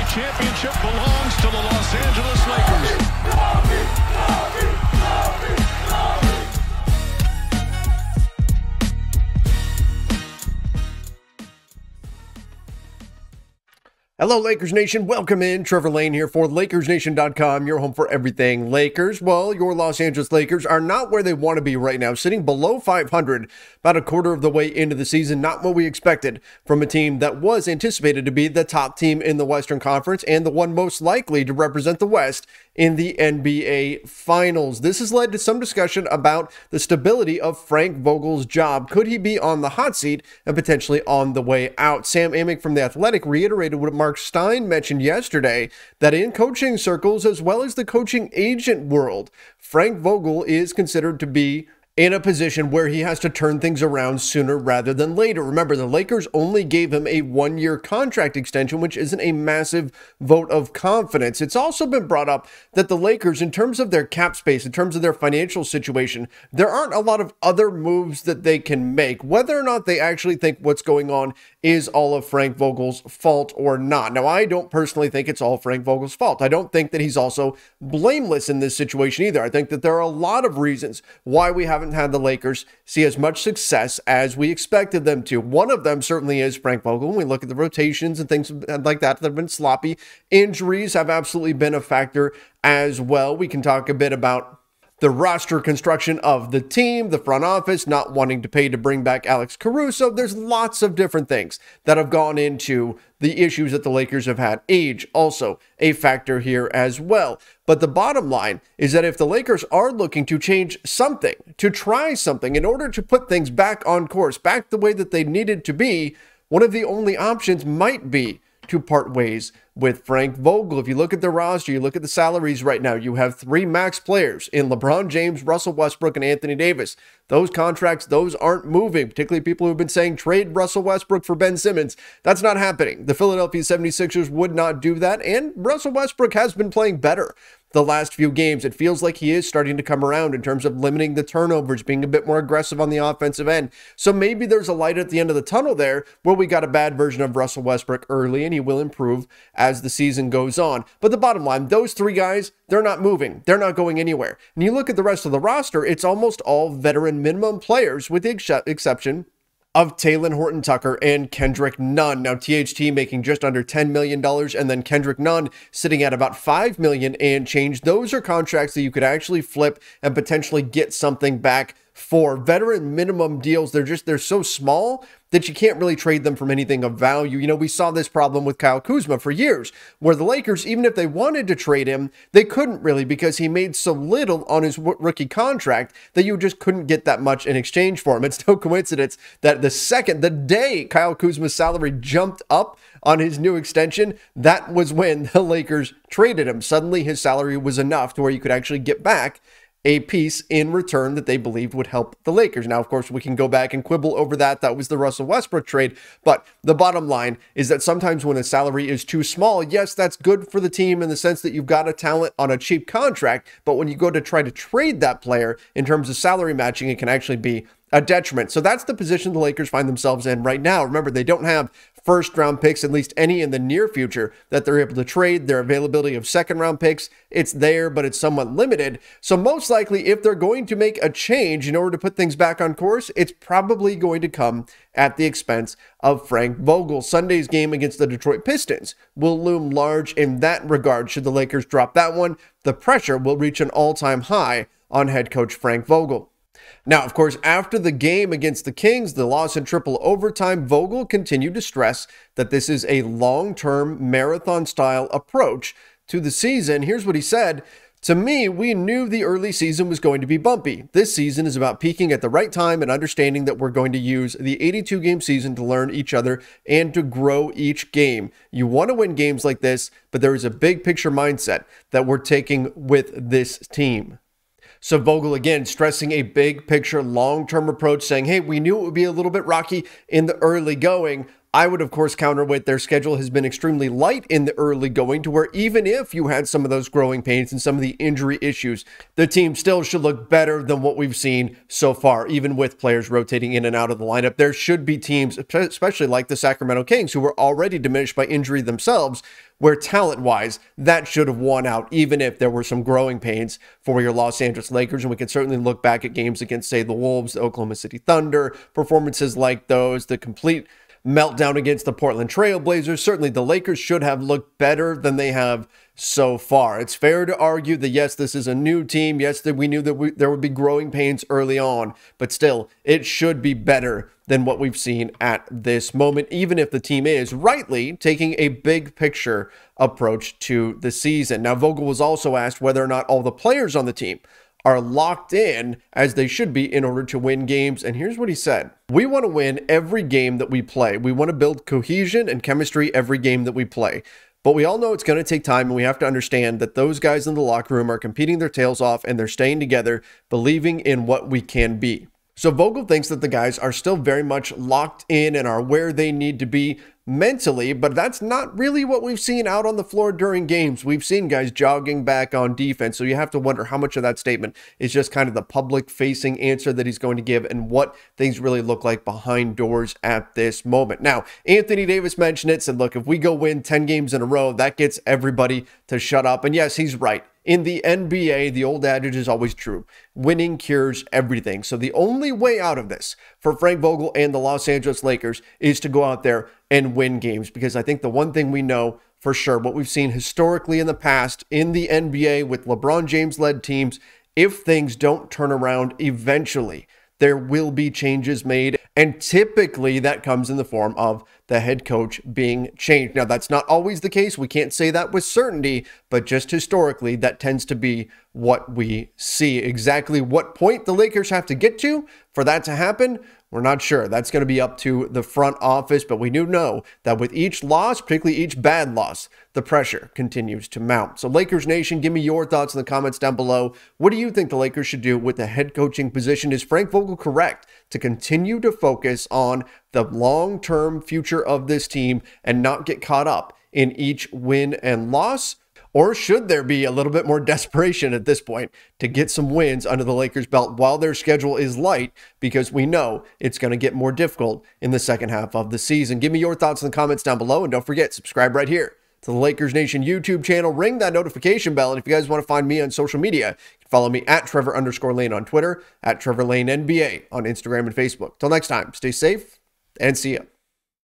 championship belongs to the Los Angeles Lakers. Hello, Lakers Nation. Welcome in. Trevor Lane here for LakersNation.com, your home for everything Lakers. Well, your Los Angeles Lakers are not where they want to be right now, sitting below 500, about a quarter of the way into the season. Not what we expected from a team that was anticipated to be the top team in the Western Conference and the one most likely to represent the West in the NBA Finals. This has led to some discussion about the stability of Frank Vogel's job. Could he be on the hot seat and potentially on the way out? Sam Amick from The Athletic reiterated what Mark Stein mentioned yesterday, that in coaching circles as well as the coaching agent world, Frank Vogel is considered to be in a position where he has to turn things around sooner rather than later. Remember, the Lakers only gave him a one-year contract extension, which isn't a massive vote of confidence. It's also been brought up that the Lakers, in terms of their cap space, in terms of their financial situation, there aren't a lot of other moves that they can make, whether or not they actually think what's going on is all of Frank Vogel's fault or not. Now, I don't personally think it's all Frank Vogel's fault. I don't think that he's also blameless in this situation either. I think that there are a lot of reasons why we haven't had the Lakers see as much success as we expected them to. One of them certainly is Frank Vogel. When we look at the rotations and things like that have been sloppy. Injuries have absolutely been a factor as well. We can talk a bit about the roster construction of the team, the front office not wanting to pay to bring back Alex Caruso. There's lots of different things that have gone into the issues that the Lakers have had. Age also a factor here as well. But the bottom line is that if the Lakers are looking to change something, to try something in order to put things back on course, back the way that they needed to be, one of the only options might be to part ways with Frank Vogel. If you look at the roster, you look at the salaries right now, you have three max players in LeBron James, Russell Westbrook, and Anthony Davis. Those contracts, those aren't moving, particularly people who've been saying trade Russell Westbrook for Ben Simmons. That's not happening. The Philadelphia 76ers would not do that, and Russell Westbrook has been playing better the last few games. It feels like he is starting to come around in terms of limiting the turnovers, being a bit more aggressive on the offensive end. So maybe there's a light at the end of the tunnel there where we got a bad version of Russell Westbrook early, and he will improve as the season goes on. But the bottom line, those three guys, they're not moving. They're not going anywhere. And you look at the rest of the roster, it's almost all veteran minimum players with the exception of Talen Horton-Tucker and Kendrick Nunn. Now, THT making just under $10 million, and then Kendrick Nunn sitting at about $5 million and change. Those are contracts that you could actually flip and potentially get something back for. Veteran minimum deals, they're so small that you can't really trade them from anything of value. You know, we saw this problem with Kyle Kuzma for years, where the Lakers, even if they wanted to trade him, they couldn't really because he made so little on his rookie contract that you just couldn't get that much in exchange for him. It's no coincidence that the day Kyle Kuzma's salary jumped up on his new extension, that was when the Lakers traded him. Suddenly his salary was enough to where you could actually get back a piece in return that they believed would help the Lakers. Now, of course, we can go back and quibble over that. That was the Russell Westbrook trade. But the bottom line is that sometimes when a salary is too small, yes, that's good for the team in the sense that you've got a talent on a cheap contract. But when you go to try to trade that player in terms of salary matching, it can actually be a detriment. So that's the position the Lakers find themselves in right now. Remember, they don't have first-round picks, at least any in the near future, that they're able to trade. Their availability of second-round picks, it's there, but it's somewhat limited. So most likely, if they're going to make a change in order to put things back on course, it's probably going to come at the expense of Frank Vogel. Sunday's game against the Detroit Pistons will loom large in that regard. Should the Lakers drop that one, the pressure will reach an all-time high on head coach Frank Vogel. Now, of course, after the game against the Kings, the loss in triple overtime, Vogel continued to stress that this is a long-term marathon-style approach to the season. Here's what he said: "To me, we knew the early season was going to be bumpy. This season is about peaking at the right time and understanding that we're going to use the 82-game season to learn each other and to grow each game. You want to win games like this, but there is a big picture mindset that we're taking with this team." So Vogel, again, stressing a big picture, long-term approach, saying, hey, we knew it would be a little bit rocky in the early going, I would, of course, counter with their schedule has been extremely light in the early going, to where even if you had some of those growing pains and some of the injury issues, the team still should look better than what we've seen so far, even with players rotating in and out of the lineup. There should be teams, especially like the Sacramento Kings, who were already diminished by injury themselves, where talent-wise, that should have won out, even if there were some growing pains for your Los Angeles Lakers. And we can certainly look back at games against, say, the Wolves, the Oklahoma City Thunder, performances like those, the complete meltdown against the Portland Trail Blazers. Certainly the Lakers should have looked better than they have so far. It's fair to argue that, yes, this is a new team. Yes, that we knew that there would be growing pains early on, but still, it should be better than what we've seen at this moment, even if the team is rightly taking a big picture approach to the season. Now, Vogel was also asked whether or not all the players on the team are locked in as they should be in order to win games. And here's what he said. We want to win every game that we play. We want to build cohesion and chemistry every game that we play. But we all know it's going to take time, and we have to understand that those guys in the locker room are competing their tails off, and they're staying together, believing in what we can be. So Vogel thinks that the guys are still very much locked in and are where they need to be mentally, but that's not really what we've seen out on the floor during games. We've seen guys jogging back on defense, so you have to wonder how much of that statement is just kind of the public-facing answer that he's going to give and what things really look like behind doors at this moment. Now, Anthony Davis mentioned it, said, look, if we go win 10 games in a row, that gets everybody to shut up. And yes, he's right. In the NBA, the old adage is always true. Winning cures everything. So the only way out of this for Frank Vogel and the Los Angeles Lakers is to go out there and win games. Because I think the one thing we know for sure, what we've seen historically in the past in the NBA with LeBron James-led teams, if things don't turn around eventually, there will be changes made. And typically that comes in the form of the head coach being changed. Now, that's not always the case. We can't say that with certainty, but just historically, that tends to be what we see. Exactly what point the Lakers have to get to for that to happen, we're not sure. That's going to be up to the front office, but we do know that with each loss, particularly each bad loss, the pressure continues to mount. So Lakers Nation, give me your thoughts in the comments down below. What do you think the Lakers should do with the head coaching position? Is Frank Vogel correct to continue to focus on the long-term future of this team and not get caught up in each win and loss? Or should there be a little bit more desperation at this point to get some wins under the Lakers' belt while their schedule is light, because we know it's going to get more difficult in the second half of the season? Give me your thoughts in the comments down below, and don't forget, subscribe right here to the Lakers Nation YouTube channel. Ring that notification bell, and if you guys want to find me on social media, you can follow me at Trevor_Lane on Twitter, at Trevor Lane NBA on Instagram and Facebook. Till next time, stay safe and see ya.